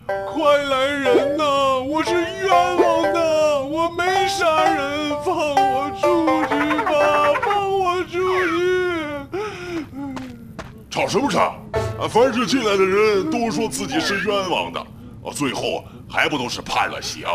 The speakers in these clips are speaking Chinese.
快来人呐！我是冤枉的，我没杀人，放我出去吧，放我出去！ 吵什么吵？凡是进来的人都说自己是冤枉的，最后还不都是判了刑？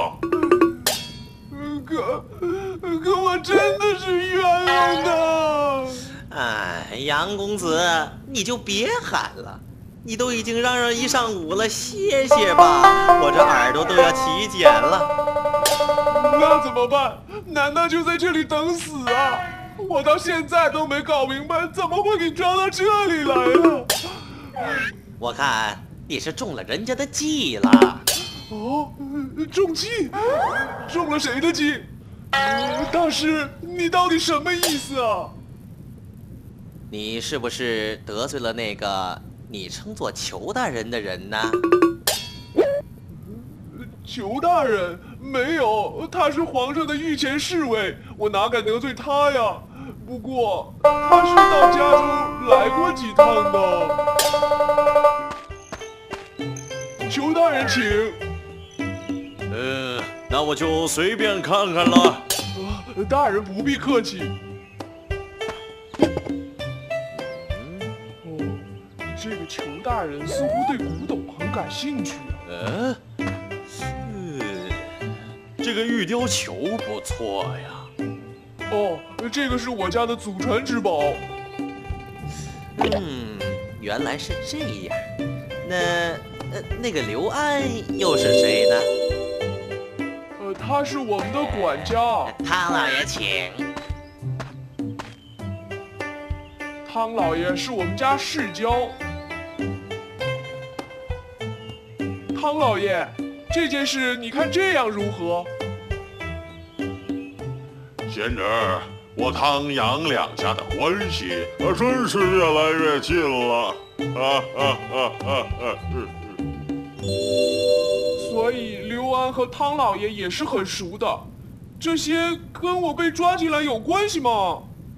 可我真的是冤枉的！ 哎，杨公子，你就别喊了，你都已经嚷嚷一上午了，歇歇吧，我这耳朵都要起茧了。 那怎么办？难道就在这里等死啊？我到现在都没搞明白，怎么会给抓到这里来了？ 我看你是中了人家的计了。 哦，中计？中了谁的计？大师，你到底什么意思啊？ 你是不是得罪了那个你称作裘大人的人呢？ 裘大人？没有，他是皇上的御前侍卫，我哪敢得罪他呀？不过他是到家中来过几趟的。裘大人，请。 那我就随便看看了。 大人不必客气。这个裘大人似乎对古董很感兴趣啊。 这个玉雕球不错呀。 哦，这个是我家的祖传之宝。 原来是这样。那个刘安又是谁呢？ 他是我们的管家。 汤老爷请。 汤老爷是我们家世交。汤老爷，这件事你看这样如何？ 贤侄，我汤杨两家的关系真是越来越近了。 所以刘安和汤老爷也是很熟的，这些跟我被抓进来有关系吗？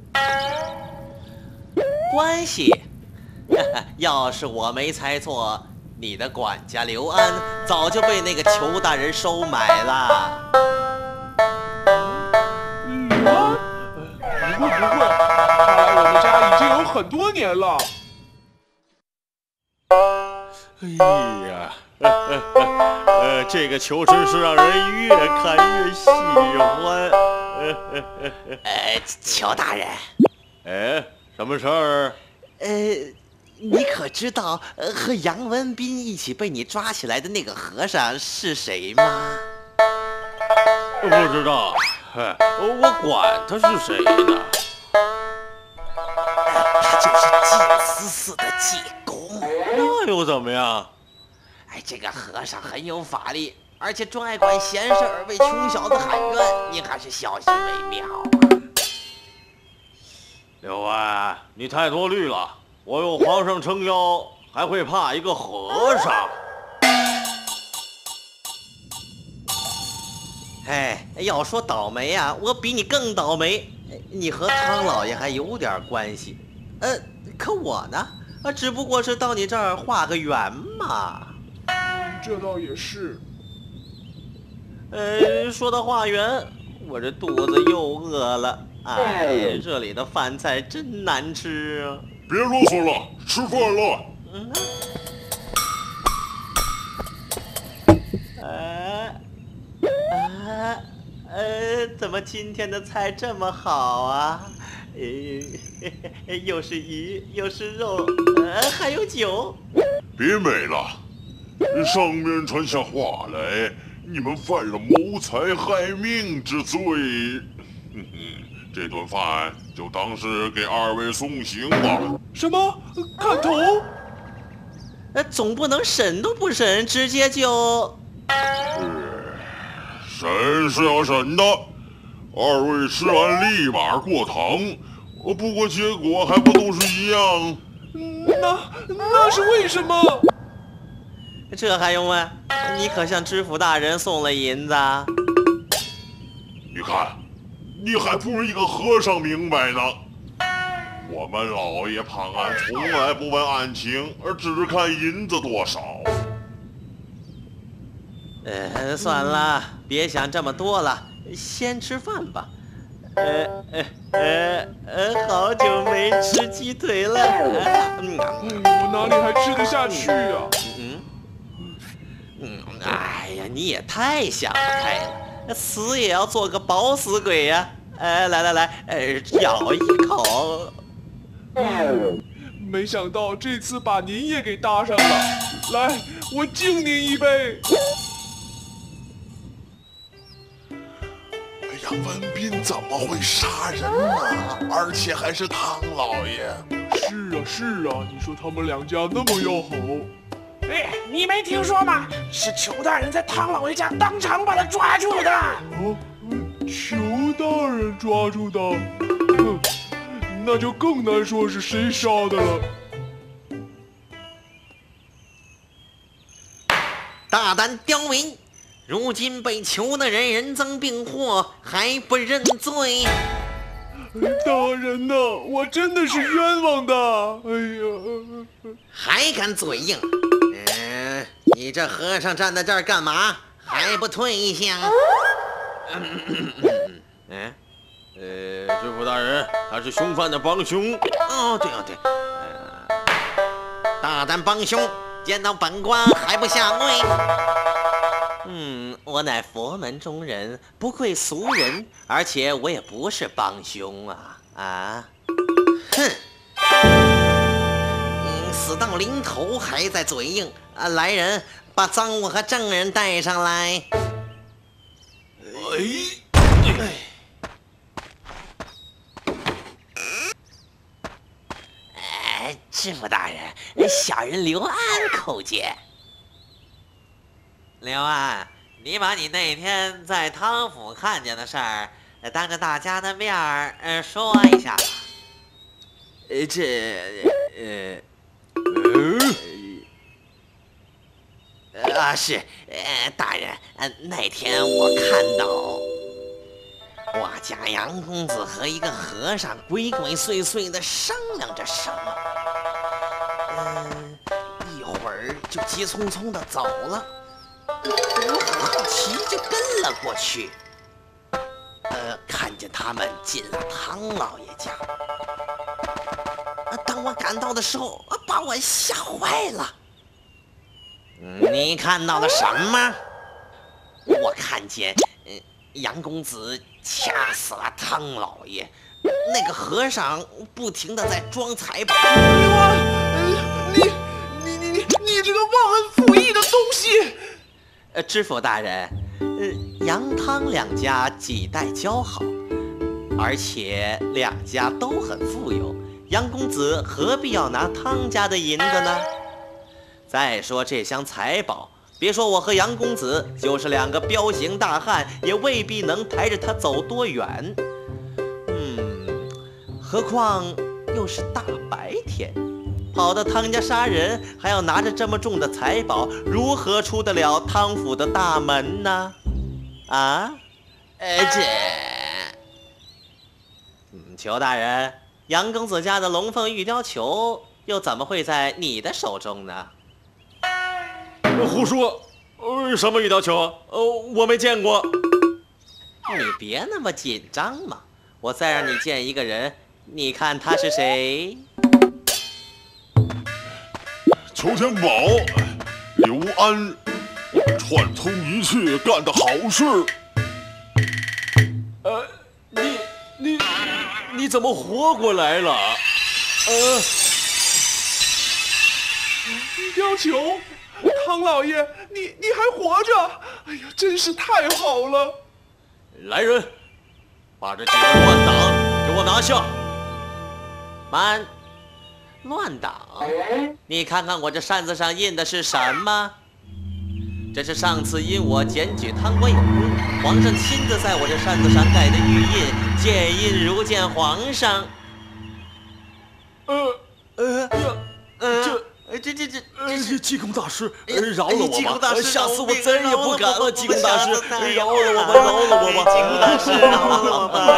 关系？要是我没猜错，你的管家刘安早就被那个裘大人收买了。 刘安？不会，看来我们家已经有很多年了。 哎呀，这个球真是让人越看越喜欢。 裘大人， 什么事儿？ 你可知道和杨文斌一起被你抓起来的那个和尚是谁吗？ 不知道，我管他是谁呢？ 他就是净思寺的济公。 那又怎么样？ 这个和尚很有法力，而且专爱管闲事儿，为穷小子喊冤，你还是小心为妙啊。 刘安，你太多虑了。我有皇上撑腰，还会怕一个和尚？ 要说倒霉啊，我比你更倒霉。你和汤老爷还有点关系，可我呢，只不过是到你这儿画个圆嘛。 这倒也是。 说到画圆，我这肚子又饿了。这里的饭菜真难吃啊！ 别啰嗦了，吃饭了。 怎么今天的菜这么好啊？又是鱼，又是肉，还有酒。 别美了，上面传下话来，你们犯了谋财害命之罪。这顿饭就当是给二位送行吧。 什么？砍头？ 总不能审都不审，直接就…… 审是要审的，二位吃完立马过堂，不过结果还不都是一样？ 那是为什么？ 这还用问？你可向知府大人送了银子？ 你看，你还不如一个和尚明白呢。我们老爷判案从来不问案情，而只看银子多少。 算了，别想这么多了，先吃饭吧。好久没吃鸡腿了。 我哪里还吃得下去呀？ 哎呀，你也太想不开了，死也要做个饱死鬼呀！来，咬一口。 没想到这次把您也给搭上了，来，我敬您一杯。 杨文斌怎么会杀人呢？而且还是汤老爷。 是啊，你说他们两家那么要好。 哎，你没听说吗？是裘大人在汤老爷家当场把他抓住的。 裘大人抓住的，那就更难说是谁杀的了。 大胆刁民，如今被裘大人人赃并获，还不认罪？ 大人呐，我真的是冤枉的。哎呀， 还敢嘴硬？你这和尚站在这儿干嘛？还不退一下？ 知府大人，他是凶犯的帮凶。 哦，对，大胆帮凶，见到本官还不下跪？我乃佛门中人，不愧俗人，而且我也不是帮凶啊！哼！死到临头还在嘴硬啊！来人，把赃物和证人带上来。知府大人，小人刘安叩见。刘安，你把你那天在汤府看见的事儿，当着大家的面儿说一下吧。是，大人，那天我看到我家杨公子和一个和尚鬼鬼祟祟的商量着什么，一会儿就急匆匆的走了。我很好奇，就跟了过去。看见他们进了汤老爷家。当我赶到的时候，把我吓坏了。你看到了什么？我看见杨公子掐死了汤老爷，那个和尚不停地在装财宝。 你这个忘恩负义的东西！ 知府大人，杨汤两家几代交好，而且两家都很富有，杨公子何必要拿汤家的银子呢？再说这箱财宝，别说我和杨公子，就是两个彪形大汉，也未必能抬着他走多远。何况又是大白天，跑到汤家杀人，还要拿着这么重的财宝，如何出得了汤府的大门呢？裘大人，杨公子家的龙凤玉雕球又怎么会在你的手中呢？ 胡说！什么玉雕球？我没见过。 你别那么紧张嘛，我再让你见一个人，你看他是谁？ 裘天宝，刘安，我们串通一气，干的好事。 你怎么活过来了？ 玉雕球，汤老爷，你还活着！哎呀，真是太好了！ 来人，把这几个乱党给我拿下！ 慢，乱党？你看看我这扇子上印的是什么？这是上次因我检举汤国有功，皇上亲自在我这扇子上盖的玉印，见印如见皇上。 这济公大师，饶了我吧！下次我再也不敢了。济公大师，饶了我吧，饶了我吧！ 济公大师，饶了我吧，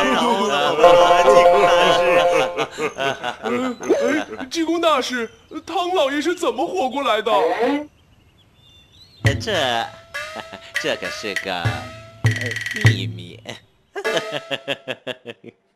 饶了我吧！ 济公大师，汤老爷是怎么活过来的？ 这个是个秘密。